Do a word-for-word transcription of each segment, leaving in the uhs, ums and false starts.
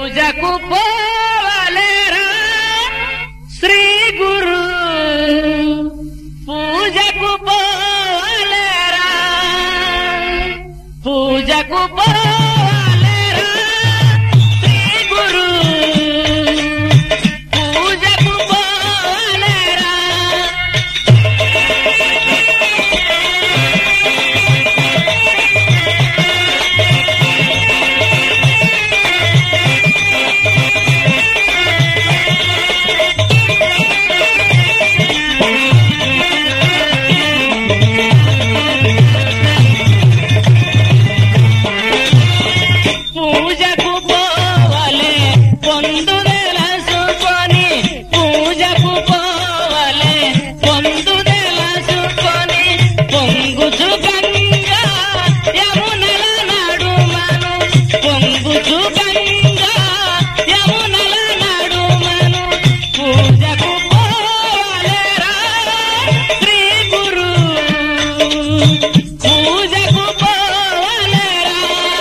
పూజకు పోవలేరా శ్రీ గురు పూజకు పోవలేరా పూజకు పోవలేరా శ్రీ గురు పూజకు పోవలేరా పూజకు పోవలే పొందు నెలసుకొని పూజకు పోవలే పొందు నెలసుకొని పొంగుచు గంగా యమునల నడుమను పొంగుచు గంగా యమునల నడుమను పూజకు పోవలేరా శ్రీ గురు పూజకు పోవలేరా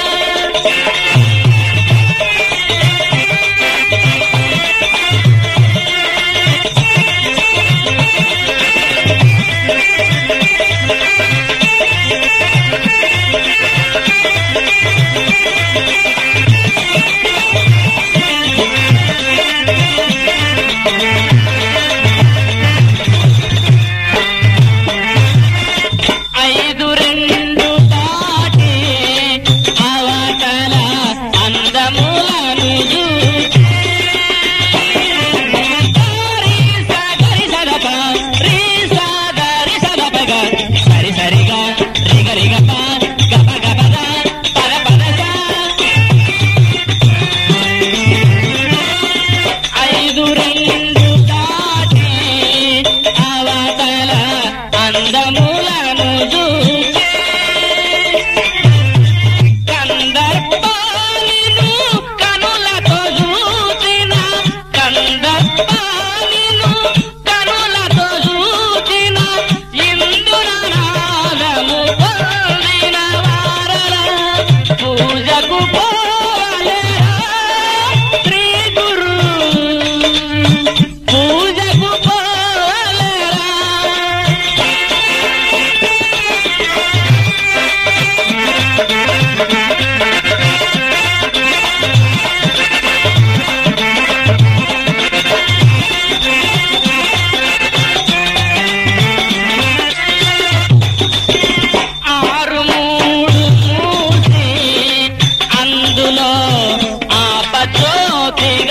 ఐదు రెండు దాటి అవతల అందములను చూచి రి సగరి సదప రి సగరి సదపగ సరి సరిగా రిగ రిగప గప గపద పద పదస ఐదు రెండు దాటి అవతల అందములను చూచి కందర్పాలిను కనులతో చూచిన కందర్పాలిను కనులతో చూచిన ఇంద్రనాదము పొందిన వారల పూజకు పోవలేరా శ్రీ గురు పూజకు పోవలేరా ఆరు మూడు మూసి అందులో ఆపజ్యోతి